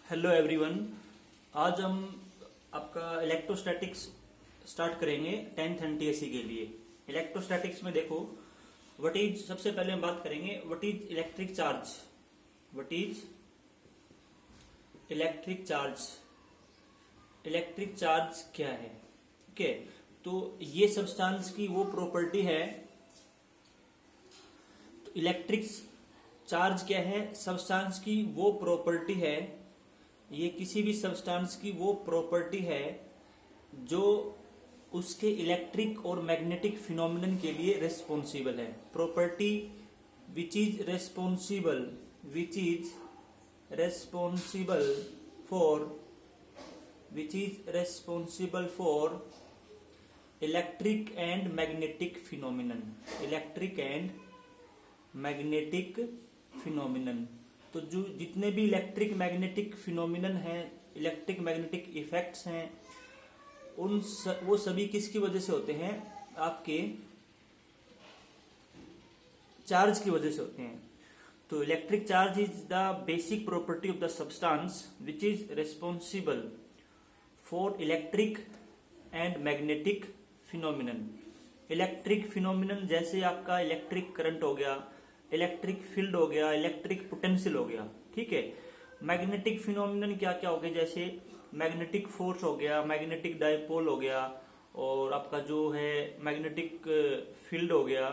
Hello everyone. आज हम आपका इलेक्ट्रोस्टैटिक्स स्टार्ट करेंगे 10th NTSC के लिए। इलेक्ट्रोस्टैटिक्स में देखो व्हाट इज, सबसे पहले हम बात करेंगे what is electric charge. What is electric charge. Electric charge क्या है? ओके, तो ये सब्सटेंस की वो प्रॉपर्टी है। तो इलेक्ट्रिक चार्ज क्या है? सब्सटेंस की वो प्रॉपर्टी है, ये किसी भी सब्सटेंस की वो प्रॉपर्टी है जो उसके इलेक्ट्रिक और मैग्नेटिक फिनोमिनन के लिए रिस्पॉन्सिबल है। Property which is responsible for electric and magnetic phenomenon. Electric and magnetic phenomenon, तो जो जितने भी इलेक्ट्रिक मैग्नेटिक फिनोमिनन हैं, इलेक्ट्रिक मैग्नेटिक इफेक्ट्स हैं, वो सभी किसकी वजह से होते हैं? आपके चार्ज की वजह से होते हैं। तो electric charge is the basic property of the substance which is responsible for electric and magnetic phenomenon. Electric phenomenon जैसे आपका इलेक्ट्रिक करंट हो गया, इलेक्ट्रिक फील्ड हो गया, इलेक्ट्रिक पोटेंशियल हो गया, ठीक है। मैग्नेटिक फिनोमिनन क्या क्या हो गए? जैसे मैग्नेटिक फोर्स हो गया, मैग्नेटिक डाइपोल हो गया, और आपका जो है मैग्नेटिक फील्ड हो गया,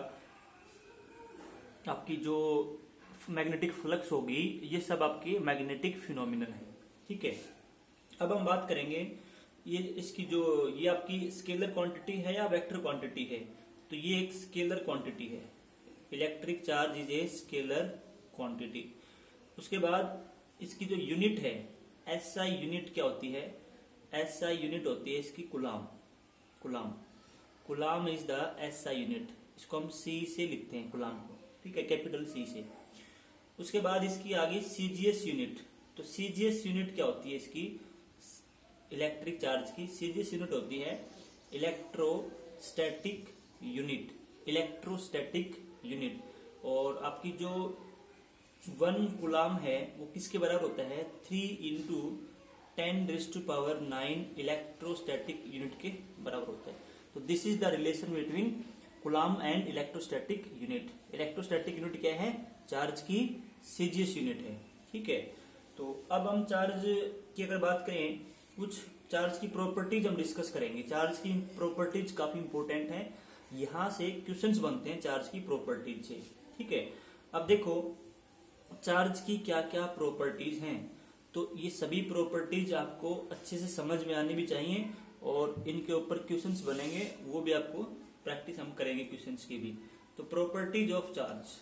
आपकी जो मैग्नेटिक फ्लक्स होगी, ये सब आपके मैग्नेटिक फिनोमिनन है, ठीक है। अब हम बात करेंगे ये आपकी स्केलर क्वांटिटी है या वेक्टर क्वांटिटी है? तो ये एक स्केलर क्वांटिटी है। Electric charge is a scalar quantity. उसके बाद इसकी जो यूनिट है, SI यूनिट क्या होती है? SI यूनिट होती है इसकी coulomb. Coulomb is the SI unit. इसको हम C से लिखते हैं, कुलाम को, ठीक है, कैपिटल C से। उसके बाद इसकी आ गई CGS यूनिट। तो CGS यूनिट क्या होती है इसकी? इलेक्ट्रिक चार्ज की CGS यूनिट होती है इलेक्ट्रोस्टैटिक यूनिट। और आपकी जो 1 कुलाम है वो किसके बराबर होता है? 3 × 10⁹ इलेक्ट्रोस्टैटिक यूनिट के बराबर होता है। तो this is the relation between coulomb and electrostatic unit. Electrostatic unit क्या है? चार्ज की CGS यूनिट है, ठीक है। तो अब हम चार्ज की अगर बात करें, कुछ चार्ज की प्रॉपर्टीज हम डिस्कस करेंगे। चार्ज की प्रॉपर्टीज काफी इंपोर्टेंट हैं, यहां से क्वेश्चंस बनते हैं चार्ज की प्रॉपर्टीज से, ठीक है। अब देखो चार्ज की क्या क्या प्रॉपर्टीज हैं, तो ये सभी प्रॉपर्टीज आपको अच्छे से समझ में आनी भी चाहिए, और इनके ऊपर क्वेश्चंस बनेंगे, वो भी आपको प्रैक्टिस हम करेंगे क्वेश्चंस की भी। तो properties of charge,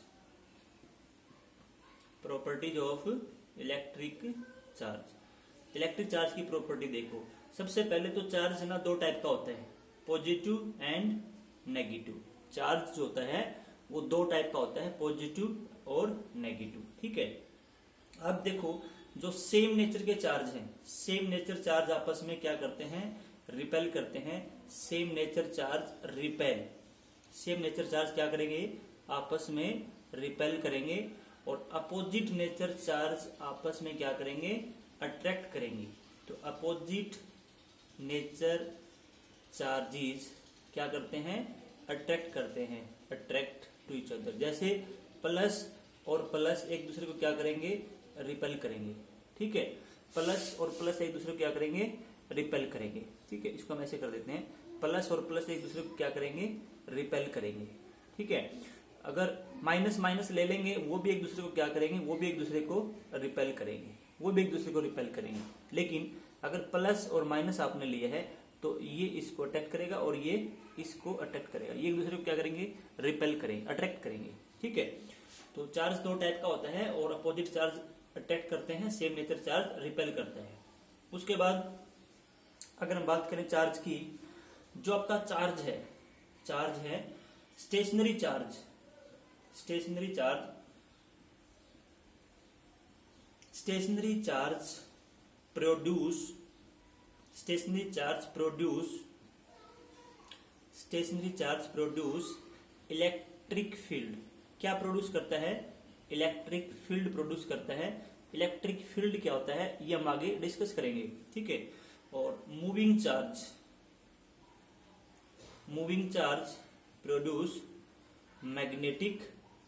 properties of electric charge. Electric charge की प्रॉपर्टी देखो, सबसे पहले तो चार्ज ना 2 टाइप का होता है, पॉजिटिव एंड नेगेटिव। चार्ज जो होता है वो 2 टाइप का होता है, पॉजिटिव और नेगेटिव, ठीक है। अब देखो जो सेम नेचर के चार्ज हैं, सेम नेचर चार्ज आपस में क्या करते हैं? रिपेल करते हैं। Same nature charge repel, same nature charge क्या करेंगे? आपस में रिपेल करेंगे। और अपोजिट नेचर चार्ज आपस में क्या करेंगे? अट्रैक्ट करेंगे। तो अपोजिट नेचर चार्जेस क्या करते हैं? अट्रैक्ट करते हैं, अट्रैक्ट टू ईच अदर। जैसे प्लस और प्लस एक दूसरे को क्या करेंगे? रिपेल करेंगे, ठीक है। प्लस और प्लस एक दूसरे को क्या करेंगे? रिपेल करेंगे, ठीक है। इसको हम ऐसे कर देते हैं, प्लस और प्लस एक दूसरे को क्या करेंगे? रिपेल करेंगे, ठीक है। अगर माइनस माइनस ले लेंगे, वो भी एक दूसरे को क्या करेंगे? वो भी एक दूसरे को रिपेल करेंगे, वो भी एक दूसरे को रिपेल करेंगे। लेकिन अगर प्लस और माइनस आपने लिया है तो ये इसको अट्रैक्ट करेगा और ये इसको अट्रैक्ट करेगा, ये एक दूसरे को क्या करेंगे? रिपेल करेंगे, अट्रैक्ट करेंगे, ठीक है। तो चार्ज 2 टाइप का होता है, और अपोजिट चार्ज अट्रैक्ट करते हैं, सेम नेचर चार्ज रिपेल करता है। उसके बाद अगर हम बात करें चार्ज की, जो आपका चार्ज है stationary charge. Stationary charge produce electric field. क्या प्रोड्यूस करता है? इलेक्ट्रिक फील्ड प्रोड्यूस करता है। इलेक्ट्रिक फील्ड क्या होता है ये हम आगे डिस्कस करेंगे, ठीक है। और moving charge produce magnetic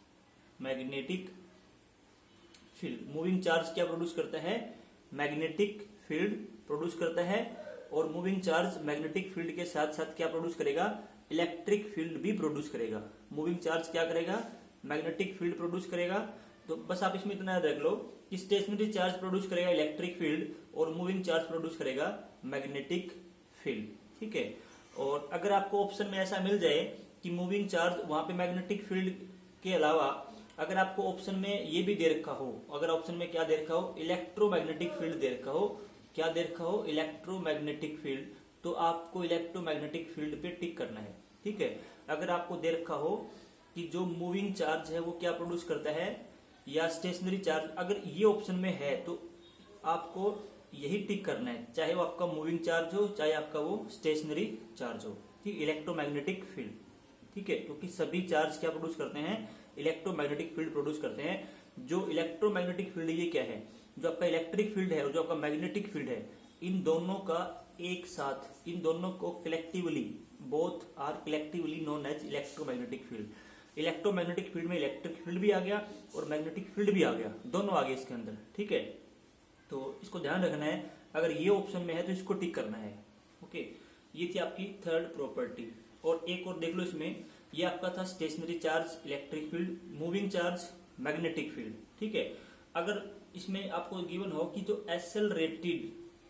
field. Moving charge क्या प्रोड्यूस करता है, मैग्नेटिक फील्ड प्रोड्यूस करता है। और मूविंग चार्ज मैग्नेटिक फील्ड के साथ साथ क्या प्रोड्यूस करेगा, इलेक्ट्रिक फील्ड भी प्रोड्यूस करेगा। मूविंग चार्ज क्या करेगा, मैग्नेटिक फील्ड प्रोड्यूस करेगा। तो बस आप इसमें इतना याद रख लो कि स्टेशनरी चार्ज प्रोड्यूस करेगा इलेक्ट्रिक फील्ड और मूविंग चार्ज प्रोड्यूस करेगा मैग्नेटिक फील्ड, ठीक है। और अगर आपको ऑप्शन में ऐसा मिल जाए कि मूविंग चार्ज वहां पे मैग्नेटिक फील्ड के अलावा अगर आपको ऑप्शन में ये भी दे रखा हो, अगर ऑप्शन में क्या दे रखा हो, इलेक्ट्रोमैग्नेटिक फील्ड दे रखा हो, क्या दे रखा हो, इलेक्ट्रोमैग्नेटिक फील्ड, तो आपको इलेक्ट्रोमैग्नेटिक फील्ड पे टिक करना है, ठीक है। अगर आपको दे रखा हो कि जो मूविंग चार्ज है वो क्या प्रोड्यूस करता है या स्टेशनरी चार्ज, अगर ये ऑप्शन में है तो आपको यही टिक करना है, चाहे वो आपका मूविंग चार्ज हो चाहे आपका वो स्टेशनरी चार्ज हो, ठीक। इलेक्ट्रोमैग्नेटिक फील्ड, ठीक है, क्योंकि सभी चार्ज क्या प्रोड्यूस करते हैं, इलेक्ट्रोमैग्नेटिक फील्ड प्रोड्यूस करते हैं। जो इलेक्ट्रोमैग्नेटिक फील्ड ये क्या है, जो आपका इलेक्ट्रिक फील्ड है और जो आपका मैग्नेटिक फील्ड है, इन दोनों का एक साथ, इन दोनों को collectively, both are collectively known as electromagnetic field. Electromagnetic field में इलेक्ट्रिक फील्ड भी आ गया और मैग्नेटिक फील्ड भी आ गया, दोनों आ गए इसके अंदर, ठीक है। तो इसको ध्यान रखना है, अगर ये ऑप्शन में है तो इसको टिक करना है, ओके। ये थी आपकी थर्ड प्रॉपर्टी। और एक और देख लो इसमें, ये आपका था stationary charge electric field, moving charge magnetic field, ठीक है। अगर इसमें आपको गिवन हो कि जो accelerated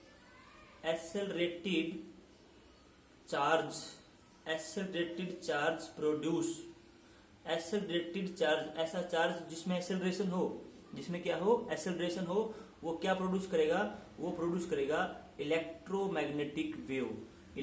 charge produce, accelerated charge, ऐसा चार्ज जिसमें एक्सेलरेशन हो, जिसमें क्या हो, एक्सेलरेशन हो, वो क्या प्रोड्यूस करेगा, वो प्रोड्यूस करेगा इलेक्ट्रोमैग्नेटिक वेव,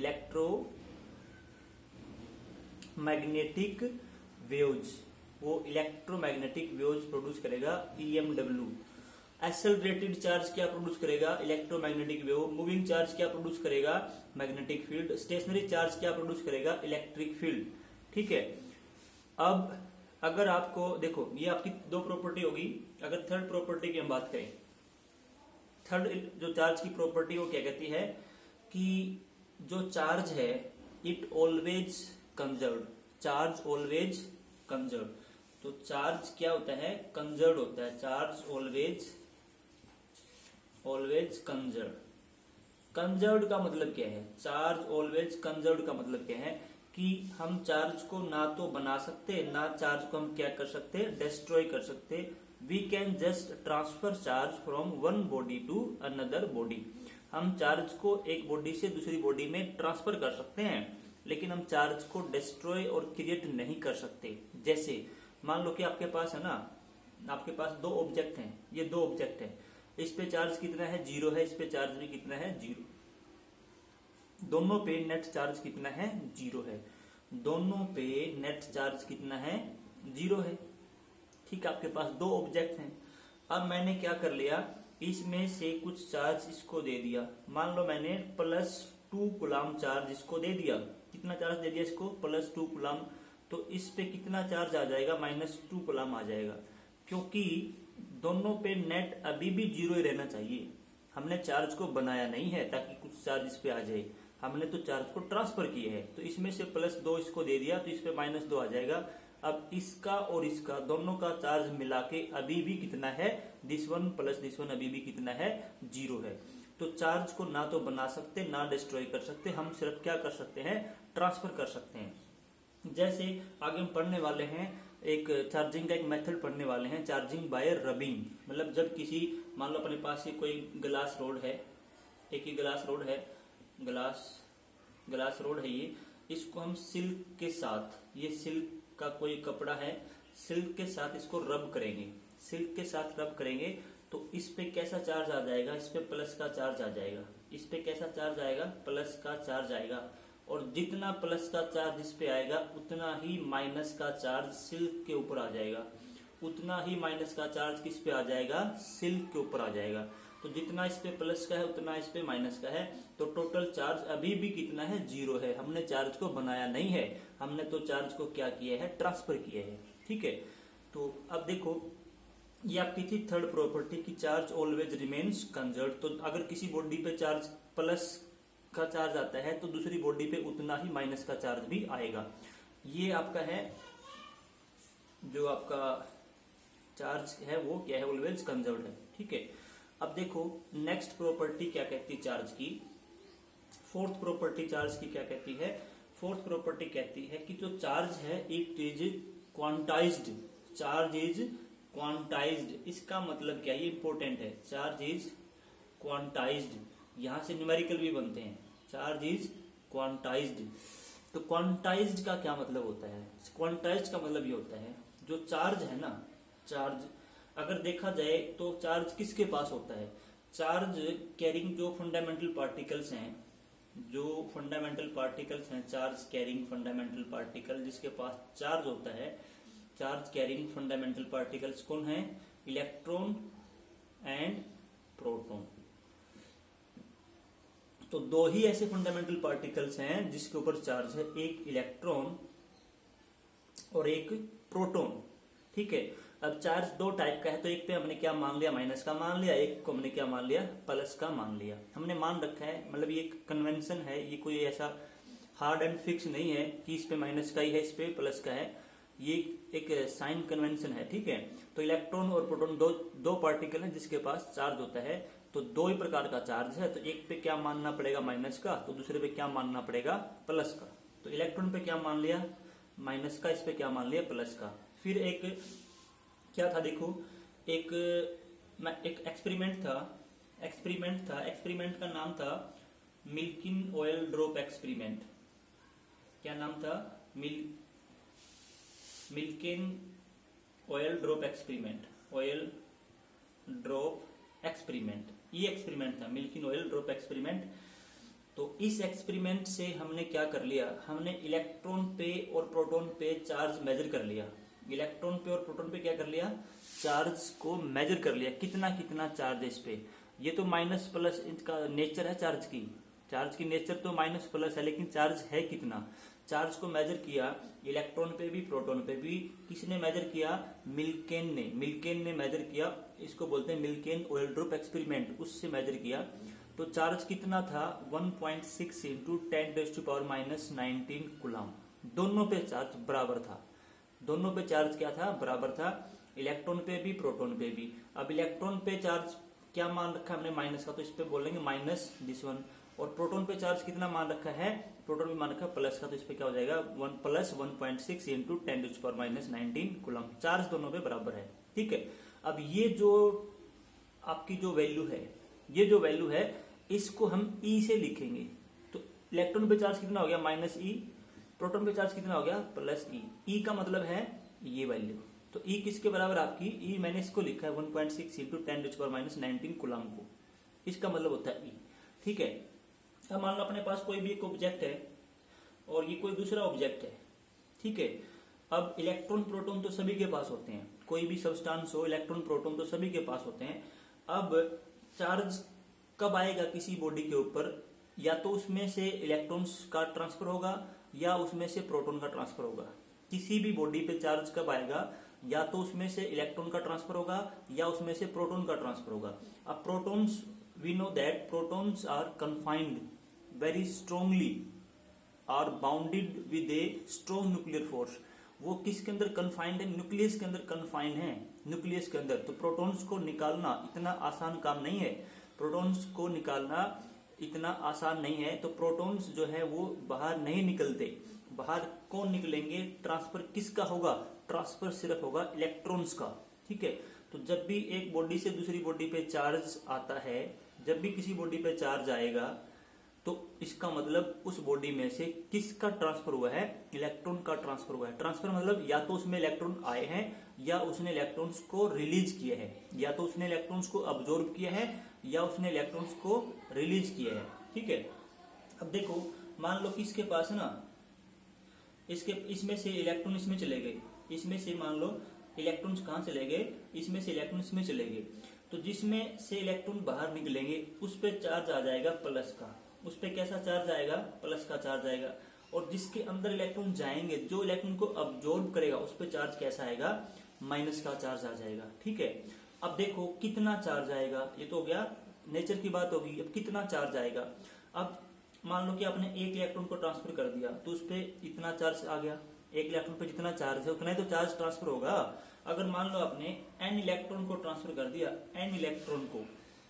इलेक्ट्रोमैग्नेटिक वेव्स, वो इलेक्ट्रोमैग्नेटिक वेव्स प्रोड्यूस करेगा, EMW। एक्सेलरेटेड चार्ज क्या प्रोड्यूस करेगा, इलेक्ट्रोमैग्नेटिक वेव। मूविंग चार्ज क्या प्रोड्यूस करेगा, मैग्नेटिक फील्ड। स्टेशनरी चार्ज क्या प्रोड्यूस करेगा, इलेक्ट्रिक फील्ड, ठीक है। अब अगर आपको देखो, ये आपकी दो प्रॉपर्टी होगी। अगर थर्ड प्रॉपर्टी की हम बात करें, थर्ड जो चार्ज की प्रॉपर्टी वो क्या कहती है कि जो चार्ज है it always conserve, charge always conserve. तो चार्ज क्या होता है, कंजर्व होता है, चार्ज ऑलवेज कंजर्व। कंजर्व का मतलब क्या है, चार्ज ऑलवेज कंजर्व का मतलब क्या है कि हम चार्ज को ना तो बना सकते, ना चार्ज को हम क्या कर सकते, डिस्ट्रॉय कर सकते। We can just transfer charge from one body to another body. हम चार्ज को एक बॉडी से दूसरी बॉडी में ट्रांसफर कर सकते हैं, लेकिन हम चार्ज को डिस्ट्रॉय और क्रिएट नहीं कर सकते। जैसे मान लो कि आपके पास है ना, आपके पास दो ऑब्जेक्ट हैं, ये दो ऑब्जेक्ट है, इस पे चार्ज कितना है, 0 है, इस पे चार्ज भी कितना है, 0। दोनों पे नेट चार्ज कितना है, 0 है। दोनों पे नेट चार्ज कितना है, 0 है, ठीक। आपके पास दो ऑब्जेक्ट हैं। अब मैंने क्या कर लिया, इसमें से कुछ चार्ज इसको दे दिया। मान लो मैंने +2 कूलम चार्ज इसको दे दिया। कितना चार्ज दे दिया इसको, +2 कूलम। तो इस पे कितना चार्ज आ जाएगा, -2 कूलम आ जाएगा, क्योंकि दोनों पे नेट अभी भी 0 ही रहना चाहिए। हमने चार्ज को बनाया नहीं है ताकि कुछ चार्ज इस पे आ जाए, हमने तो चार्ज को ट्रांसफर किया है। तो इसमें से +2 इसको दे दिया तो इस पे -2 आ जाएगा। अब इसका और इसका दोनों का चार्ज मिला के अभी भी कितना है, this one plus this one अभी भी कितना है, 0 है। तो चार्ज को ना तो बना सकते ना डिस्ट्रॉय कर सकते, हम सिर्फ क्या कर सकते हैं, ट्रांसफर कर सकते हैं। जैसे आगे हम पढ़ने वाले हैं, एक चार्जिंग का एक मेथड पढ़ने वाले हैं, चार्जिंग बाय रबिंग। मतलब जब किसी, मान लो अपने पास ये कोई ग्लास रोड है, एक ही ग्लास रोड है, ग्लास रोड है ये, इसको हम सिल्क के साथ, ये सिल्क का कोई कपड़ा है, सिल्क के साथ इसको रब करेंगे, सिल्क के साथ रब करेंगे तो इस पे कैसा चार्ज आ जाएगा, इस पे प्लस का चार्ज आ जाएगा। इस पे कैसा चार्ज आएगा, प्लस का चार्ज आएगा। और जितना प्लस का चार्ज इस पे आएगा उतना ही माइनस का चार्ज सिल्क के ऊपर आ जाएगा, उतना ही माइनस का चार्ज किस पे आ जाएगा, सिल्क के ऊपर आ जाएगा। तो जितना इस पे प्लस का है उतना इस पे माइनस का है, तो टोटल चार्ज अभी भी कितना है, 0 है। हमने चार्ज को बनाया नहीं है, हमने तो चार्ज को क्या किया है, ट्रांसफर किया है, ठीक है। तो अब देखो ये आपकी थी थर्ड प्रॉपर्टी की चार्ज ऑलवेज रिमेन्स कंजर्व। तो अगर किसी बॉडी पे चार्ज प्लस का चार्ज आता है तो दूसरी बॉडी पे उतना ही माइनस का चार्ज भी आएगा। ये आपका है जो आपका चार्ज है वो क्या है, ऑलवेज कंजर्व्ड है। ठीक है, अब देखो नेक्स्ट प्रॉपर्टी क्या कहती है चार्ज की। फोर्थ प्रॉपर्टी चार्ज की क्या कहती है, फोर्थ प्रॉपर्टी कहती है कि जो चार्ज है it is quantized, charge is quantized. इसका मतलब क्या है, ये इंपॉर्टेंट है, चार्ज इज क्वांटाइज्ड। यहां से न्यूमेरिकल भी बनते हैं, चार्ज इज क्वांटाइज्ड। तो क्वांटाइज्ड का क्या मतलब होता है, क्वांटाइज्ड का मतलब ये होता है जो चार्ज है ना, चार्ज अगर देखा जाए तो चार्ज किसके पास होता है, चार्ज कैरिंग जो फंडामेंटल पार्टिकल्स हैं, जो फंडामेंटल पार्टिकल्स हैं, चार्ज कैरिंग फंडामेंटल पार्टिकल जिसके पास चार्ज होता है, चार्ज कैरिंग फंडामेंटल पार्टिकल्स कौन है, इलेक्ट्रॉन एंड प्रोटॉन। तो दो ही ऐसे फंडामेंटल पार्टिकल्स हैं जिसके ऊपर चार्ज है, एक इलेक्ट्रॉन और एक प्रोटॉन। ठीक है, अब चार्ज दो टाइप का है, तो एक पे हमने क्या मान लिया, माइनस का मान लिया, एक को हमने क्या मान लिया, प्लस का मान लिया। हमने मान रखा है, मतलब ये एक कन्वेंशन है, ये कोई ऐसा हार्ड एंड फिक्स नहीं है कि इस पे माइनस का ही है इस पे प्लस का है, ये एक साइन कन्वेंशन है। ठीक है, तो इलेक्ट्रॉन और प्रोटॉन दो पार्टिकल हैं जिसके पास चार्ज होता है, तो दो ही प्रकार का चार्ज है, तो एक पे क्या मानना पड़ेगा, माइनस का, तो दूसरे पे क्या मानना पड़ेगा, प्लस का। तो इलेक्ट्रॉन पे क्या मान लिया, माइनस का, इस पे क्या मान लिया, प्लस का। फिर एक क्या था देखो, एक एक्सपेरिमेंट था, एक्सपेरिमेंट का नाम था मिल्किन ऑयल ड्रॉप एक्सपेरिमेंट। क्या नाम था, Millikan oil drop experiment, oil drop experiment, ये एक्सपेरिमेंट था मिल्किन ऑयल ड्रॉप एक्सपेरिमेंट। तो इस एक्सपेरिमेंट से हमने क्या कर लिया, हमने इलेक्ट्रॉन पे और प्रोटॉन पे चार्ज मेजर कर लिया, इलेक्ट्रॉन पे और प्रोटॉन पे क्या कर लिया, चार्ज को मेजर कर लिया, कितना कितना चार्ज है इस पे। ये तो माइनस प्लस इसका नेचर है, चार्ज की नेचर तो माइनस प्लस है, लेकिन चार्ज है कितना, चार्ज को मेजर किया इलेक्ट्रॉन पे भी प्रोटॉन पे भी। किसने मेजर किया, मिल्केन ने मेजर किया, इसको बोलते हैं मिल्केन ऑयल ड्रॉप एक्सपेरिमेंट, उससे मेजर किया। तो चार्ज कितना था, 1.6 इंटू 10⁻⁻19 कूलम। दोनों पे चार्ज बराबर था, दोनों पे चार्ज क्या था, बराबर था, इलेक्ट्रॉन पे भी प्रोटॉन पे भी। अब इलेक्ट्रॉन पे चार्ज क्या मान रखा है हमने, माइनस का, तो इस पे बोलेंगे माइनस दिस वन। और प्रोटॉन पे चार्ज कितना मान रखा है, प्रोटॉन पे मान रखा है प्लस का, तो इस पे क्या हो जाएगा, 1 प्लस 1.6 इंटू 10⁻⁻19 कूलम। चार्ज दोनों पे बराबर है। ठीक है, अब ये जो आपकी जो वैल्यू है, ये जो वैल्यू है इसको हम ई से लिखेंगे। तो इलेक्ट्रॉन पे चार्ज कितना हो गया, माइनस ई, प्रोटॉन पे चार्ज कितना हो गया, प्लस ई। ई का मतलब है ये वैल्यू, तो ई किसके बराबर आपकी, ई मैंने इसको लिखा है 1.6 इंटू 10⁻⁻19 कूलम को, इसका मतलब होता है ई। ठीक है, अब मान लो अपने पास कोई भी एक ऑब्जेक्ट है और ये कोई दूसरा ऑब्जेक्ट है। ठीक है, अब इलेक्ट्रॉन प्रोटॉन तो सभी के पास होते हैं, कोई भी सब्सटेंस हो, इलेक्ट्रॉन प्रोटॉन तो सभी के पास होते हैं। अब चार्ज कब आएगा किसी बॉडी के ऊपर, या तो उसमें से इलेक्ट्रॉन्स का ट्रांसफर होगा या उसमें से प्रोटॉन का ट्रांसफर होगा। किसी भी बॉडी पे चार्ज कब आएगा, या तो उसमें से इलेक्ट्रॉन का ट्रांसफर होगा या उसमें से प्रोटॉन का ट्रांसफर होगा। अब protons, we know that protons are confined very strongly, are bounded with a strong nuclear force. वो किसके अंदर कन्फाइंड है, न्यूक्लियस के अंदर कन्फाइंड है, न्यूक्लियस के अंदर। तो प्रोटॉन्स को निकालना इतना आसान काम नहीं है, प्रोटॉन्स को निकालना इतना आसान नहीं है। तो प्रोटॉन्स जो है वो बाहर नहीं निकलते, बाहर कौन निकलेंगे, ट्रांसफर किसका होगा, ट्रांसफर सिर्फ होगा इलेक्ट्रॉन्स का। ठीक है, तो जब भी एक बॉडी से दूसरी बॉडी पे चार्ज आता है, जब भी किसी बॉडी पे चार्ज आएगा, तो इसका मतलब उस बॉडी में से किसका ट्रांसफर हुआ है, इलेक्ट्रॉन का ट्रांसफर हुआ है। ट्रांसफर मतलब या तो उसमें इलेक्ट्रॉन आए हैं या उसने इलेक्ट्रॉन्स को रिलीज किया है, या तो उसने इलेक्ट्रॉन्स को अब्जॉर्ब किया है या उसने इलेक्ट्रॉन्स को रिलीज किया है। ठीक है, अब देखो मान लो कि इसके पास ना, इसमें से इलेक्ट्रॉन इसमें चले गए, इसमें से मान लो इलेक्ट्रॉन्स कहां चले गए, इसमें से इलेक्ट्रॉन इसमें चले गए। तो जिसमें से इलेक्ट्रॉन बाहर निकलेंगे उस पर चार्ज आ जाएगा प्लस का, उस पर कैसा चार्ज आएगा, प्लस का चार्ज आएगा। और जिसके अंदर इलेक्ट्रॉन जाएंगे, जो इलेक्ट्रॉन को अब्जॉर्ब करेगा, उस पर चार्ज कैसा आएगा, माइनस का चार्ज आ जाएगा। ठीक है, अब देखो कितना चार्ज आएगा, ये तो हो गया नेचर की बात होगी। अब कितना चार्ज आएगा, अब मान लो कि आपने एक इलेक्ट्रॉन को ट्रांसफर कर दिया तो उस पर इतना चार्ज आ गया, एक इलेक्ट्रॉन पे जितना चार्ज है उतना ही तो चार्ज ट्रांसफर होगा। अगर मान लो आपने n इलेक्ट्रॉन को ट्रांसफर कर दिया, n इलेक्ट्रॉन को,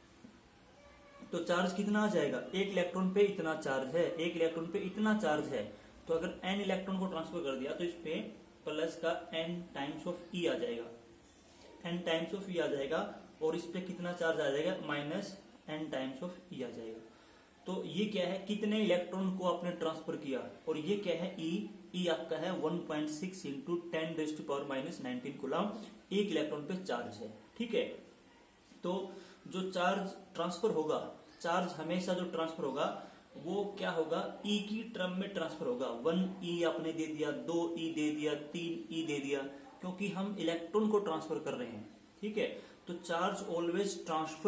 तो चार्ज कितना आ जाएगा, एक इलेक्ट्रॉन पे इतना चार्ज है, एक इलेक्ट्रॉन पे इतना चार्ज है। तो अगर n इलेक्ट्रॉन को ट्रांसफर कर दिया तो इस पे प्लस का n टाइम्स ऑफ e आ जाएगा, n टाइम्स ऑफ e आ जाएगा, और इस पे कितना चार्ज आ जाएगा, minus n times of e आ जाएगा। तो ये क्या है, कितने इलेक्ट्रॉन को आपने ट्रांसफर किया, और ये क्या है, e आपका है 1.6 इंटू 10⁻⁻19 कूलम एक इलेक्ट्रॉन पे चार्ज है। ठीक है, तो जो चार्ज ट्रांसफर होगा, चार्ज हमेशा जो ट्रांसफर होगा वो क्या होगा, e की टर्म में ट्रांसफर होगा। 1e आपने दे दिया, 2e दे दिया, 3e दे दिया, क्योंकि हम इलेक्ट्रॉन को ट्रांसफर कर रहे हैं। ठीक है, तो charge always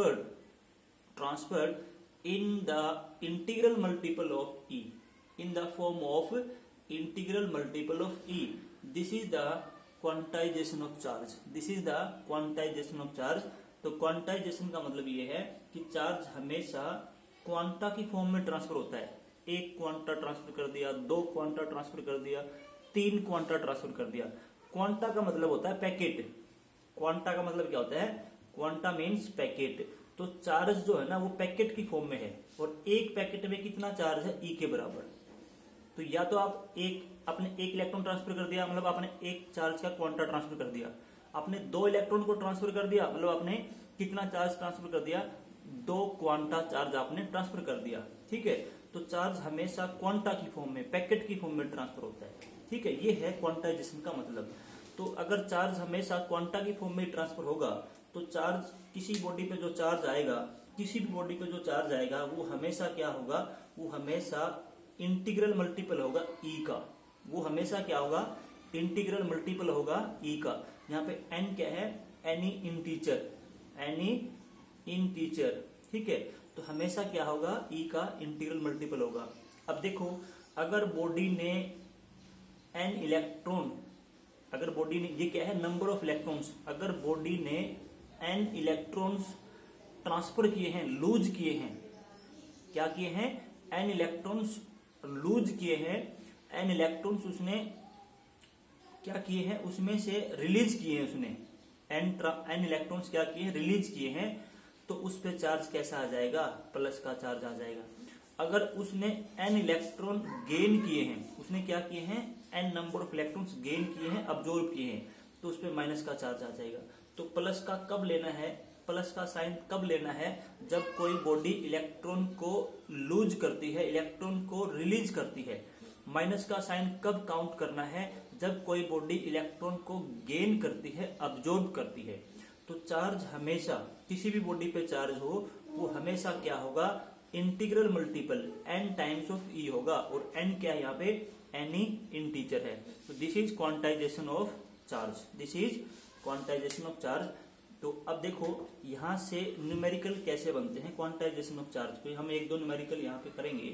transferred in the integral multiple of e, in the form of integral multiple of e. This is the quantization of charge. This is the quantization of charge. तो quantization का मतलब ये है कि चार्ज हमेशा quanta की form में transfer होता है। एक क्वांटा ट्रांसफर कर दिया, दो क्वांटा ट्रांसफर कर दिया, तीन क्वांटा ट्रांसफर कर दिया। क्वांटा का मतलब होता है पैकेट। क्वांटा का मतलब क्या होता है, क्वांटा मीन्स पैकेट। तो चार्ज जो है ना वो पैकेट की फॉर्म में है, और एक पैकेट में कितना चार्ज है, ई के बराबर। तो या तो आप आपने एक इलेक्ट्रॉन ट्रांसफर कर दिया, मतलब आपने एक चार्ज का क्वांटा ट्रांसफर कर दिया। आपने दो इलेक्ट्रॉन को ट्रांसफर कर दिया, मतलब आपने कितना चार्ज ट्रांसफर कर दिया, दो क्वांटा चार्ज आपने ट्रांसफर कर दिया। ठीक है, तो चार्ज हमेशा क्वांटा की फॉर्म में, पैकेट की फॉर्म में ट्रांसफर होता है। ठीक है, ये है क्वांटाइजेशन का मतलब। तो अगर चार्ज हमेशा क्वांटा की फॉर्म में ट्रांसफर होगा तो चार्ज, किसी बॉडी पे जो चार्ज आएगा, किसी भी बॉडी पे जो चार्ज आएगा वो हमेशा क्या होगा, वो हमेशा इंटीग्रल मल्टीपल होगा ई का। वो हमेशा क्या होगा, इंटीग्रल मल्टीपल होगा ई का। यहाँ पे n क्या है, एनी इन टीचर। ठीक है, तो हमेशा क्या होगा, ई का इंटीग्रल मल्टीपल होगा। अब देखो, अगर बॉडी ने n इलेक्ट्रॉन, अगर बॉडी ने, ये क्या है, नंबर ऑफ इलेक्ट्रॉन्स, अगर बॉडी ने n इलेक्ट्रॉन्स ट्रांसफर किए हैं, लूज किए हैं, क्या किए हैं, n इलेक्ट्रॉन्स लूज किए हैं, n इलेक्ट्रॉन्स उसने क्या किए हैं, उसमें से रिलीज किए हैं, उसने n इलेक्ट्रॉन्स क्या किए हैं, रिलीज किए हैं, तो उस पे चार्ज कैसा आ जाएगा, प्लस का चार्ज आ जाएगा। अगर उसने n इलेक्ट्रॉन गेन किए हैं, उसने क्या किए हैं, n number of electrons gain किए हैं, अब्जॉर्ब किए हैं, तो उस पे माइनस का चार्ज आ जाएगा। तो प्लस का कब लेना है, प्लस का साइन कब लेना है, जब कोई बॉडी इलेक्ट्रॉन को लूज करती है, इलेक्ट्रॉन को रिलीज करती है। माइनस का साइन कब काउंट करना है, जब कोई बॉडी इलेक्ट्रॉन को गेन करती है, अब्जॉर्ब करती है। तो चार्ज हमेशा, किसी भी बॉडी पे चार्ज हो वो हमेशा क्या होगा, integral multiple n times of e होगा, और n क्या है यहाँ पे, एनी इंटीजर है। तो this is quantization of charge, this is quantization of charge. तो अब देखो यहां से न्यूमेरिकल कैसे बनते हैं क्वांटाइजेशन ऑफ चार्ज पे, हम एक दो न्यूमेरिकल यहाँ पे करेंगे।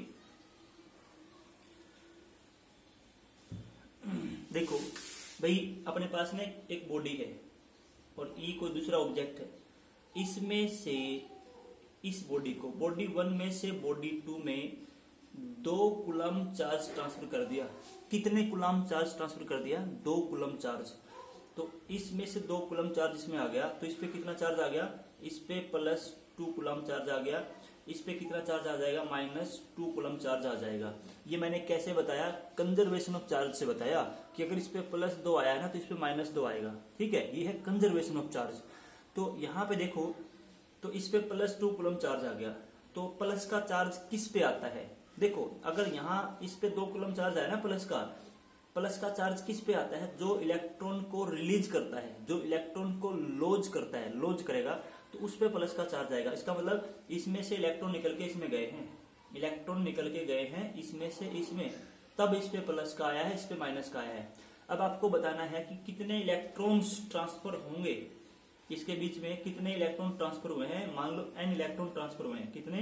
देखो भाई, अपने पास में एक बॉडी है और ई कोई दूसरा ऑब्जेक्ट है, इसमें से इस बॉडी को, बॉडी 1 में से बॉडी 2 में 2 कूलम चार्ज ट्रांसफर कर दिया। कितने कूलम चार्ज ट्रांसफर कर दिया, 2 कूलम चार्ज। तो इसमें से 2 कूलम चार्ज इसमें आ गया, तो इस पे कितना चार्ज आ गया, इस पे +2 कूलम चार्ज आ गया, इस पे कितना चार्ज आ जाएगा, -2 कूलम चार्ज आ जाएगा। ये मैंने कैसे बताया, कंजर्वेशन ऑफ चार्ज से बताया कि अगर इस पे +2 आया है ना तो इस पे -2 आएगा। ठीक है, ये है कंजर्वेशन ऑफ चार्ज। तो यहाँ पे देखो, तो इस पे +2 कूलम चार्ज आ गया, तो प्लस का चार्ज किस पे आता है, देखो अगर यहाँ इस पे 2 कूलम चार्ज आया ना प्लस का चार्ज किस पे आता है, जो इलेक्ट्रॉन को रिलीज करता है, जो इलेक्ट्रॉन को लॉज करता है, लॉज करेगा, तो उस पे प्लस का चार्ज आएगा। इसका मतलब इसमें से इलेक्ट्रॉन निकल के इसमें गए हैं, इलेक्ट्रॉन निकल के गए हैं इसमें से इसमें, तब इस पे प्लस का आया है, इस पे माइनस का आया है। अब आपको बताना है कि कितने इलेक्ट्रॉन्स ट्रांसफर होंगे, इसके बीच में कितने इलेक्ट्रॉन ट्रांसफर हुए हैं। मान लो n इलेक्ट्रॉन ट्रांसफर हुए हैं, कितने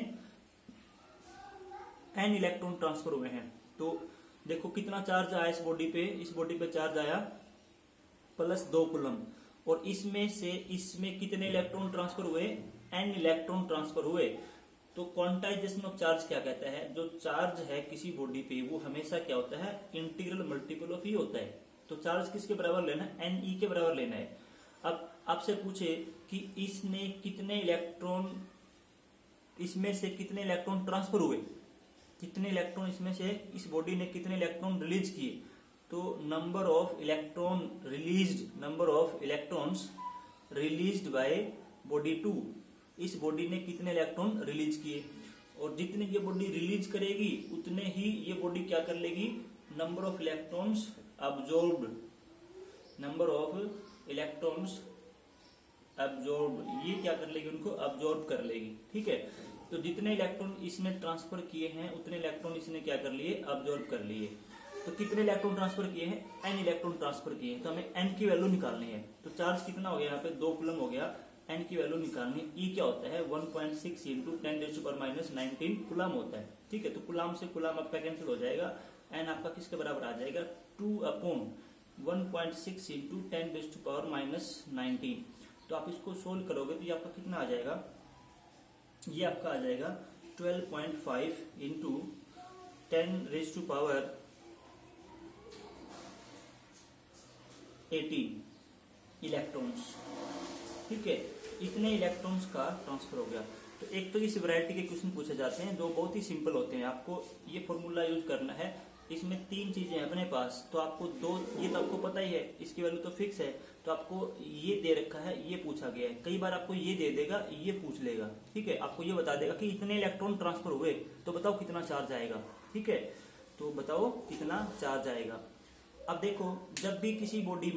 n इलेक्ट्रॉन ट्रांसफर हुए हैं। तो देखो कितना चार्ज आया इस बॉडी पे चार्ज आया +2 कूलम। और इसमें से इसमें कितने इलेक्ट्रॉन ट्रांसफर हुए, n इलेक्ट्रॉन ट्रांसफर हुए। तो क्वांटाइजेशन ऑफ चार्ज क्या कहता है, जो चार्ज है किसी बॉडी पे वो हमेशा क्या होता है, इंटीग्रल मल्टीपल ऑफ ई होता है। तो चार्ज किसके बराबर लेना है, एन ई के बराबर लेना है। अब आपसे पूछे कि इसने कितने इलेक्ट्रॉन, इसमें से कितने इलेक्ट्रॉन ट्रांसफर हुए, कितने इलेक्ट्रॉन इसमें से इस बॉडी ने कितने इलेक्ट्रॉन रिलीज किए, तो number of electron released, number of electrons released by body 2, इस बॉडी ने कितने इलेक्ट्रॉन रिलीज किए। और जितने ये बॉडी रिलीज करेगी उतने ही ये बॉडी क्या कर लेगी, number of electrons absorbed, number of electrons absorb, ये क्या कर लेगी, उनको अब्जॉर्ब कर लेगी। ठीक है, तो जितने इलेक्ट्रॉन इसने ट्रांसफर किए हैं उतने इलेक्ट्रॉन इसने क्या कर लिए, अब्जॉर्ब कर लिए। तो कितने इलेक्ट्रॉन ट्रांसफर किए हैं, एन इलेक्ट्रॉन ट्रांसफर किए हैं। तो हमें एन की वैल्यू निकालनी है। तो चार्ज कितना हो गया, यहाँ पे 2 कूलम हो गया, एन की वैल्यू निकालनी है। ई क्या होता है, 1.6 इंटू 10⁻⁻19 कूलम होता है। ठीक है, तो कूलम से कूलम आपका कैंसिल हो जाएगा, एन आपका किसके बराबर आ जाएगा, 2/1.6 इंटू 10⁻⁻19। तो आप इसको सोल्व करोगे तो ये आपका कितना आ जाएगा, ये आपका आ जाएगा 12.5 इंटू 10⁻18 इलेक्ट्रॉन्स। ठीक है, इतने इलेक्ट्रॉन्स का ट्रांसफर हो गया। तो एक तो इस वैरायटी के क्वेश्चन पूछे जाते हैं जो बहुत ही सिंपल होते हैं, आपको ये फॉर्मूला यूज करना है। इसमें 3 चीजें अपने पास, तो आपको 2, ये तो आपको पता ही है, इसकी वैल्यू तो फिक्स है। तो आपको ये दे रखा है, ये पूछा गया है। कई बार आपको ये दे देगा, ये पूछ लेगा। ठीक है, आपको ये बता देगा कि इतने इलेक्ट्रॉन ट्रांसफर हुए, तो बताओ कितना चार्ज आएगा। ठीक है, तो बताओ कितना चार्ज आएगा। अब देखो, जब भी किसी बॉडी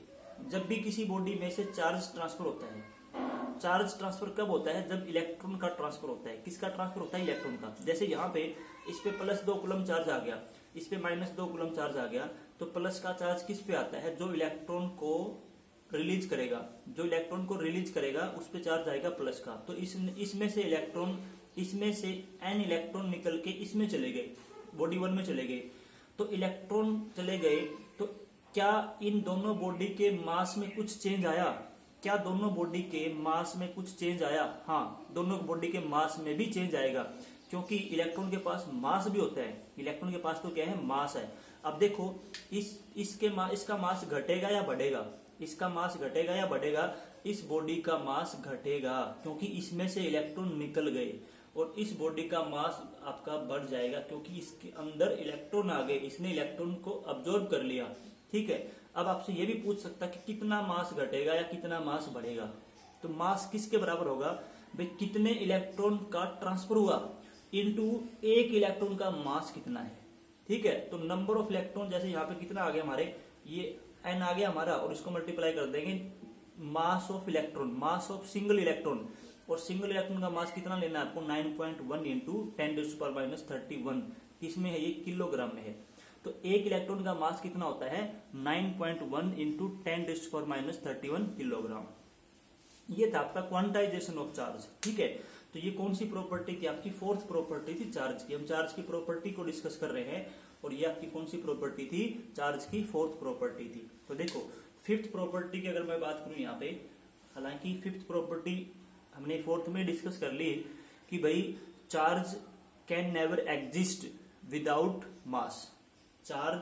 में से चार्ज ट्रांसफर होता है, चार्ज ट्रांसफर कब होता है, जब इलेक्ट्रॉन का ट्रांसफर होता है। किसका ट्रांसफर होता है, इलेक्ट्रॉन का। जैसे यहाँ पे इस पे +2 कूलम चार्ज आ गया, इस पे -2 कूलम चार्ज आ गया, तो प्लस का चार्ज किस पे आता है, जो इलेक्ट्रॉन को रिलीज करेगा, जो इलेक्ट्रॉन को रिलीज करेगा उस पे चार्ज आएगा प्लस का। तो इसमें से इलेक्ट्रॉन, इसमें से n इलेक्ट्रॉन निकल के इसमें चले गए, बॉडी 1 में चले गए। तो इलेक्ट्रॉन चले गए, तो क्या इन दोनों बॉडी के मास में कुछ चेंज आया, क्या दोनों बॉडी के मास में कुछ चेंज आया, हाँ, दोनों बॉडी के मास में भी चेंज आएगा, क्योंकि इलेक्ट्रॉन के पास मास भी होता है। इलेक्ट्रॉन के पास तो क्या है, मास है। अब देखो, इसका मास घटेगा या बढ़ेगा, इसका मास घटेगा या बढ़ेगा, इस बॉडी का मास घटेगा, क्योंकि इसमें से इलेक्ट्रॉन निकल गए। और इस बॉडी का मास आपका बढ़ जाएगा, क्योंकि इसके अंदर इलेक्ट्रॉन आ गए, इसने इलेक्ट्रॉन को अब्जॉर्ब कर लिया। ठीक है, अब आपसे ये भी पूछ सकता कि कितना मास घटेगा या कितना मास बढ़ेगा। तो मास किसके बराबर होगा भाई, कितने इलेक्ट्रॉन का ट्रांसफर हुआ इनटू एक इलेक्ट्रॉन का मास कितना है। ठीक है, तो नंबर ऑफ इलेक्ट्रॉन, जैसे यहाँ पे कितना आ गया हमारे, ये n आ गया हमारा, और इसको मल्टीप्लाई कर देंगे mass of electron, mass of single electron. और सिंगल इलेक्ट्रॉन का मास कितना लेना है आपको, 9.1 इंटू 10⁻31, इसमें है, ये किलोग्राम में है। तो एक इलेक्ट्रॉन का मास कितना होता है, 9.1 इंटू 10⁻31 किलोग्राम। ये था आपका क्वांटाइजेशन ऑफ चार्ज। ठीक है, तो ये कौन सी प्रॉपर्टी थी आपकी, 4th प्रॉपर्टी थी चार्ज की। हम चार्ज की प्रॉपर्टी को डिस्कस कर रहे हैं, और ये आपकी कौन सी प्रॉपर्टी थी, चार्ज की 4th प्रॉपर्टी थी। तो देखो, 5th प्रॉपर्टी की अगर मैं बात करूं यहाँ पे, हालांकि 5th प्रॉपर्टी हमने 4th में डिस्कस कर ली कि भाई charge can never exist without mass, charge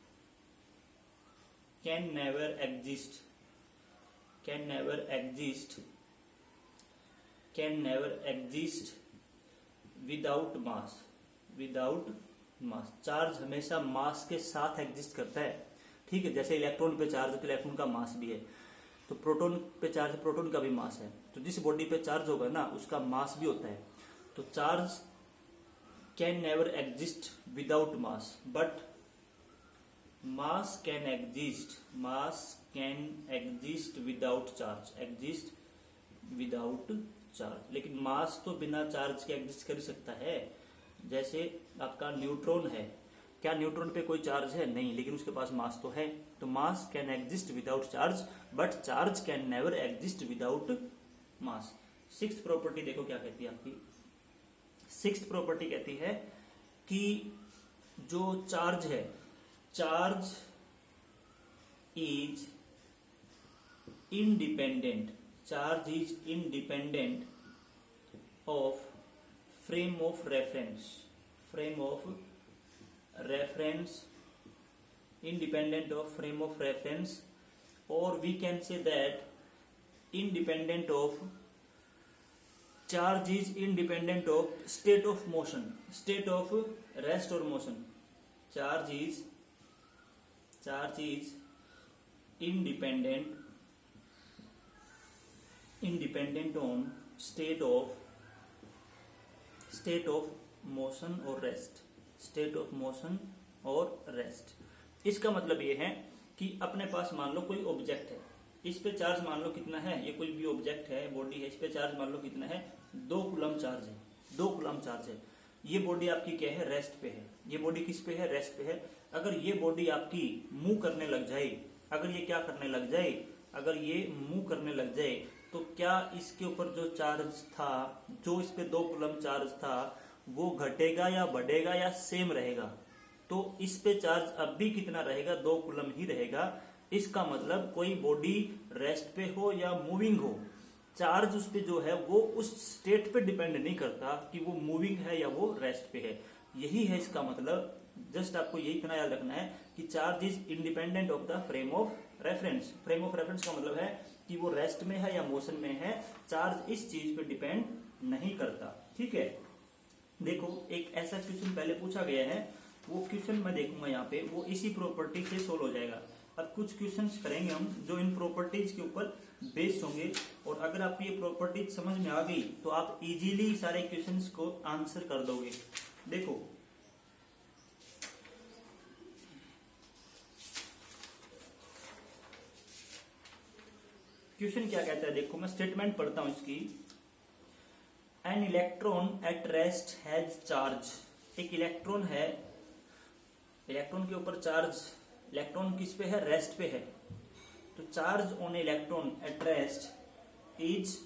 can never exist without mass, charge हमेशा मास के साथ एग्जिस्ट करता है। ठीक है, जैसे इलेक्ट्रॉन पे चार्ज है तो इलेक्ट्रॉन का मास भी है, तो प्रोटॉन पे चार्ज है, प्रोटॉन का भी मास है। तो जिस बॉडी पे चार्ज होगा ना, उसका मास भी होता है। तो charge can never exist without mass, but mass can exist without charge, लेकिन मास तो बिना चार्ज के एग्जिस्ट कर सकता है। जैसे आपका न्यूट्रॉन है, क्या न्यूट्रॉन पे कोई चार्ज है, नहीं, लेकिन उसके पास मास तो है। तो mass can exist without charge, but charge can never exist without mass. 6th property देखो क्या कहती है आपकी, 6th प्रॉपर्टी कहती है कि जो चार्ज है, charge is independent, charge is independent of frame of reference, independent of frame of reference, or we can say that independent of charge is independent of state of motion, state of rest or motion. Charge is independent on state of motion or rest, state of motion और rest. इसका मतलब ये है कि अपने पास मान लो कोई object है, इस पे चार्ज मान लो कितना है, ये कोई भी ऑब्जेक्ट है, बॉडी है, इस पे चार्ज मान लो कितना है, 2 कूलम चार्ज है, 2 कूलम चार्ज है। ये बॉडी आपकी क्या है, रेस्ट पे है, ये बॉडी किस पे है, रेस्ट पे है। अगर ये बॉडी आपकी मूव करने लग जाए, अगर ये क्या करने लग जाए, अगर ये मूव करने लग जाए, तो क्या इसके ऊपर जो चार्ज था, जो इस पे 2 कूलम चार्ज था, वो घटेगा या बढ़ेगा या सेम रहेगा? तो इस पे चार्ज अब भी कितना रहेगा, 2 कूलम ही रहेगा। इसका मतलब कोई बॉडी रेस्ट पे हो या मूविंग हो, चार्ज उस पे जो है वो उस स्टेट पे डिपेंड नहीं करता कि वो मूविंग है या वो रेस्ट पे है। यही है इसका मतलब। जस्ट आपको यही इतना याद रखना है कि charge is independent of the frame of reference. Frame of reference का मतलब है कि वो रेस्ट में है या मोशन में है, चार्ज इस चीज पे डिपेंड नहीं करता। ठीक है, देखो एक ऐसा क्वेश्चन पहले पूछा गया है, वो क्वेश्चन मैं देखूंगा यहाँ पे, वो इसी प्रॉपर्टी से सोल्व हो जाएगा। अब कुछ क्वेश्चंस करेंगे हम जो इन प्रॉपर्टीज के ऊपर बेस्ड होंगे, और अगर आपको ये प्रॉपर्टीज समझ में आ गई तो आप इजीली सारे क्वेश्चंस को आंसर कर दोगे। देखो क्वेश्चन क्या कहता है, देखो मैं स्टेटमेंट पढ़ता हूं इसकी। An electron at rest has charge, एक इलेक्ट्रॉन है, इलेक्ट्रॉन के ऊपर चार्ज, इलेक्ट्रॉन किस पे है, रेस्ट पे है। तो charge on electron at rest is,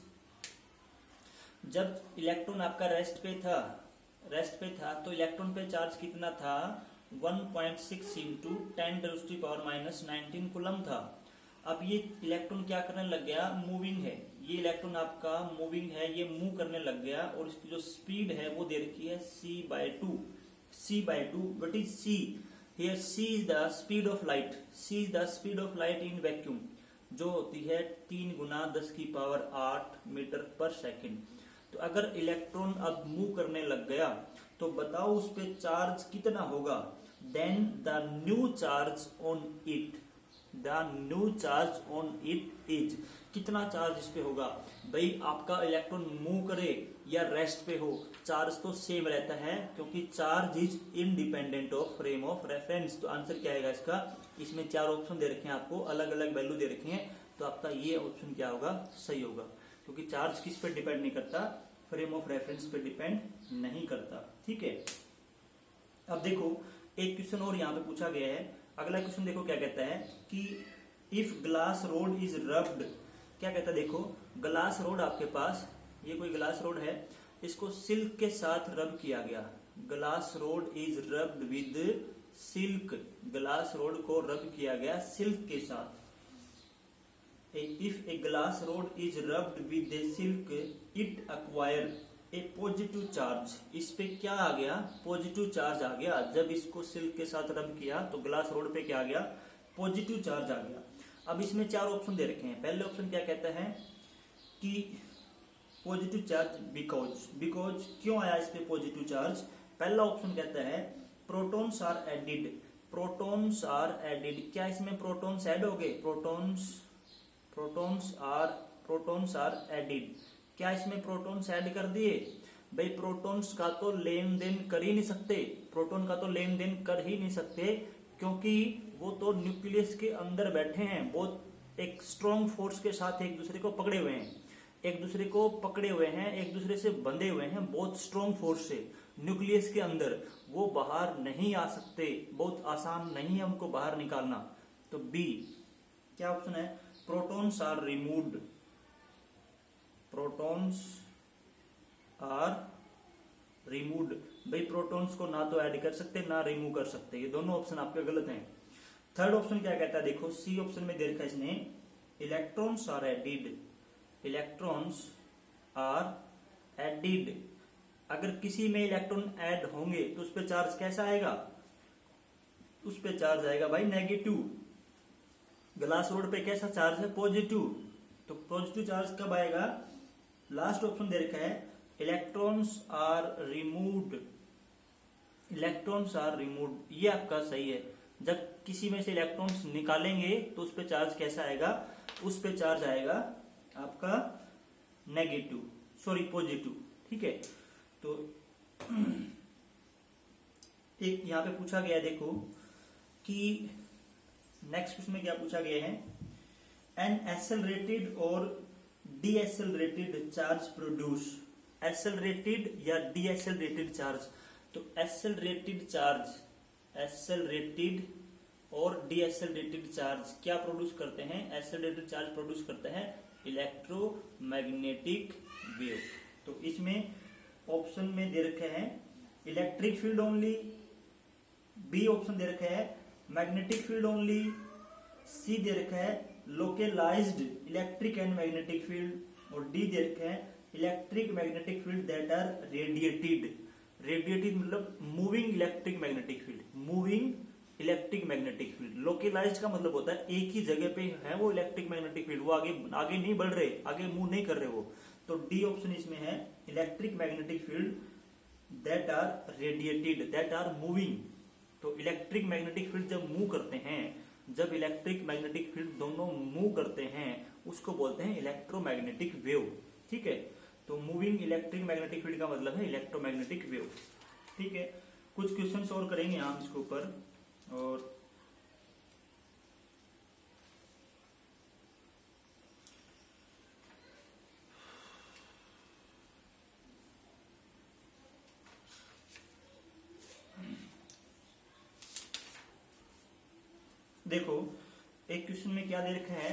जब इलेक्ट्रॉन आपका रेस्ट पे था तो इलेक्ट्रॉन पे चार्ज कितना था, 1.6 इंटू 10⁻⁻19 कूलम था। अब ये इलेक्ट्रॉन क्या करने लग गया, मूविंग है, ये इलेक्ट्रॉन आपका मूविंग है, ये मूव करने लग गया, और इसकी जो स्पीड है वो दे रखी है c/2। c/2 what is c? Here c is the speed of light, c is the speed of light in vacuum, जो होती है 3 × 10⁸ मीटर पर सेकेंड। तो अगर इलेक्ट्रॉन अब मूव करने लग गया तो बताओ उस पे चार्ज कितना होगा। Then the new charge on it, the new charge on it is, कितना चार्ज इस पे होगा। भाई आपका इलेक्ट्रॉन मूव करे या रेस्ट पे हो, चार्ज तो सेम रहता है, क्योंकि charge is independent of frame of reference. तो आंसर क्या आएगा इसका, इसमें 4 ऑप्शन दे रखे हैं आपको, अलग अलग वैल्यू दे रखे हैं, तो आपका ये ऑप्शन क्या होगा, सही होगा, क्योंकि चार्ज किस पे डिपेंड नहीं करता, फ्रेम ऑफ रेफरेंस पे डिपेंड नहीं करता। ठीक है, अब देखो एक क्वेश्चन और यहाँ पे पूछा गया है। अगला क्वेश्चन देखो क्या कहता है कि if glass rod is rubbed, क्या कहता है, देखो ग्लास रोड आपके पास, ये कोई ग्लास रोड है, इसको सिल्क के साथ रब किया गया। Glass rod is rubbed with silk, glass rod को रब किया गया सिल्क के साथ। If a glass rod is rubbed with a silk it acquire a positive charge, इस पे क्या आ गया, पॉजिटिव चार्ज आ गया। जब इसको सिल्क के साथ रब किया तो ग्लास रोड पे क्या आ गया, पॉजिटिव चार्ज आ गया। अब इसमें 4 ऑप्शन दे रखे हैं। पहले ऑप्शन क्या कहता है कि पॉजिटिव चार्ज बिकॉज क्यों आया इस पे पॉजिटिव चार्ज। पहला ऑप्शन कहता है protons are added, protons are added, क्या इसमें प्रोटॉन्स ऐड हो गए, प्रोटॉन्स आर एडिड, क्या इसमें प्रोटॉन्स ऐड कर दिए। भाई प्रोटॉन्स का तो लेन देन कर ही नहीं सकते, प्रोटॉन का तो लेन देन कर ही नहीं सकते, क्योंकि वो तो न्यूक्लियस के अंदर बैठे हैं, बहुत एक स्ट्रॉन्ग फोर्स के साथ एक दूसरे को पकड़े हुए हैं, एक दूसरे को पकड़े हुए हैं, एक दूसरे से बंधे हुए हैं बहुत स्ट्रॉन्ग फोर्स से न्यूक्लियस के अंदर, वो बाहर नहीं आ सकते, बहुत आसान नहीं है उनको बाहर निकालना। तो बी क्या ऑप्शन है, protons are removed, protons are removed. भाई प्रोटॉन्स को ना तो ऐड कर सकते ना रिमूव कर सकते, ये दोनों ऑप्शन आपके गलत हैं। थर्ड ऑप्शन क्या कहता है, देखो सी ऑप्शन में दे रखा है इसने electrons are added, electrons are added, अगर किसी में इलेक्ट्रॉन ऐड होंगे तो उस पर चार्ज कैसा आएगा, उस पे चार्ज आएगा भाई नेगेटिव। ग्लास रोड पे कैसा चार्ज है, पॉजिटिव, तो पॉजिटिव चार्ज कब आएगा, लास्ट ऑप्शन दे रखा है electrons are removed, electrons are removed, ये आपका सही है। जब किसी में से इलेक्ट्रॉन्स निकालेंगे तो उस पे चार्ज कैसा आएगा, उस पे चार्ज आएगा आपका नेगेटिव, सॉरी पॉजिटिव, ठीक है। तो एक यहां पे पूछा गया है, देखो कि नेक्स्ट क्वेश्चन में क्या पूछा गया है, एन एक्सेलरेटेड और डीएक्सेलरेटेड चार्ज प्रोड्यूस, एक्सेलरेटेड या डीएक्सेलरेटेड चार्ज, तो एक्सेलरेटेड चार्ज, एक्सेलरेटेड और डीएक्सेलरेटेड चार्ज क्या प्रोड्यूस करते हैं, एक्सेलरेटेड चार्ज प्रोड्यूस करते हैं इलेक्ट्रोमैग्नेटिक वेव। तो इसमें ऑप्शन में दे रखे हैं electric field only, B option दे रखा है मैग्नेटिक फील्ड ओनली, सी दे रखा है localized electric and magnetic field, और डी दे रखा है electric magnetic field that are radiated, radiated मतलब moving electric magnetic field, moving electric magnetic field. Localized का मतलब होता है एक ही जगह पे है वो इलेक्ट्रिक मैग्नेटिक फील्ड, वो आगे आगे नहीं बढ़ रहे, आगे मूव नहीं कर रहे वो। तो डी ऑप्शन इसमें है electric magnetic field that are radiated, that are moving. तो इलेक्ट्रिक मैग्नेटिक फील्ड जब मूव करते हैं, जब इलेक्ट्रिक मैग्नेटिक फील्ड दोनों मूव करते हैं उसको बोलते हैं इलेक्ट्रोमैग्नेटिक वेव, ठीक है। तो मूविंग इलेक्ट्रिक मैग्नेटिक फील्ड का मतलब है इलेक्ट्रोमैग्नेटिक वेव, ठीक है। कुछ क्वेश्चंस और करेंगे हम इसके ऊपर, और देखो एक क्वेश्चन में क्या दे रखा है,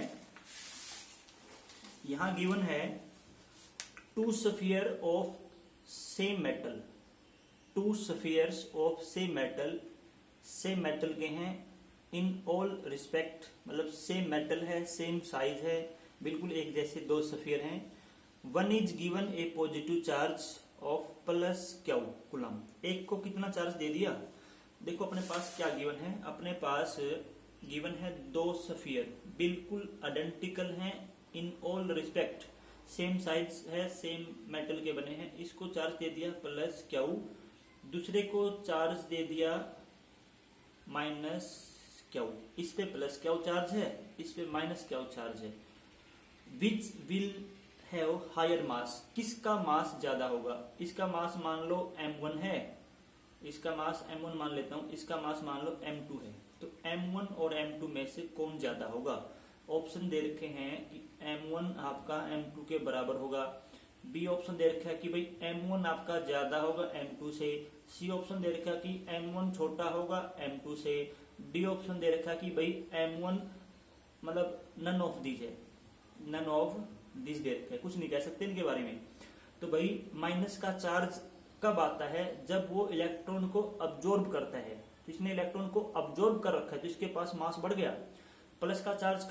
यहां गिवन है two sphere of same metal, two spheres of same metal, same metal के हैं इन ऑल रिस्पेक्ट, मतलब सेम मेटल है, सेम साइज है, बिल्कुल एक जैसे दो स्फीयर हैं। One is given a positive charge of plus q coulomb, एक को कितना चार्ज दे दिया, देखो अपने पास क्या गिवन है, अपने पास गिवन है दो स्फीयर बिल्कुल आइडेंटिकल हैं in all respect, same size है, सेम मेटल के बने हैं, इसको चार्ज दे दिया प्लस क्यू, दूसरे को चार्ज दे दिया माइनस क्यू, इस पे प्लस क्यू चार्ज है, इस पे माइनस क्यू चार्ज है। Which will have higher mass, किसका मास ज्यादा होगा, इसका मास मान लो m1 है, इसका मास m1 मान लेता हूं, इसका मास मान लो m2 है, तो m1 और m2 में से कौन ज्यादा होगा। ऑप्शन दे रखे हैं कि m1 आपका m2 के बराबर होगा, बी ऑप्शन दे रखा है कि भाई m1 आपका ज्यादा होगा m2 से, सी ऑप्शन दे रखा है कि m1 छोटा होगा m2 से, डी ऑप्शन दे रखा है कि भाई m1 मतलब नन ऑफ दिस है, नन ऑफ दिस दे रखा है, कुछ नहीं कह सकते इनके बारे में। तो भाई माइनस का चार्ज कब आता है, जब वो इलेक्ट्रॉन को अब्जॉर्ब करता है, तो इसने इलेक्ट्रॉन को अब्जॉर्ब कर रखा है तो इसके पास मास बढ़ गया। प्लस का चार्ज